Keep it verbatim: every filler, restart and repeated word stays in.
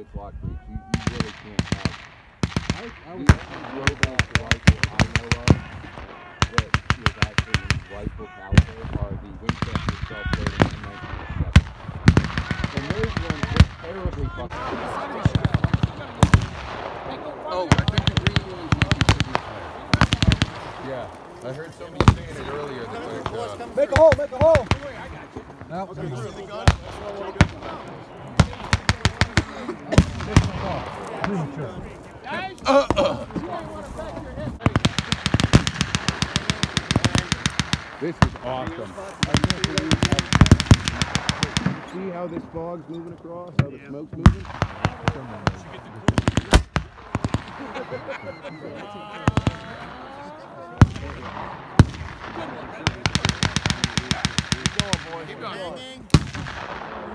block breech. You, you really can't have. I, I was global rifle I know of that is actually rifle caliber are the Winchester self-loading M nineteen seven. And those ones were terribly fucking. Oh, I think the green one is easy to do. Yeah, I heard somebody saying it earlier. That like, uh, make a hole, make a hole. No, okay, really good. Uh, uh. This is awesome. I can't believe how, see how this fog's moving across, how the smoke's moving? Keep going, boys. Keep going.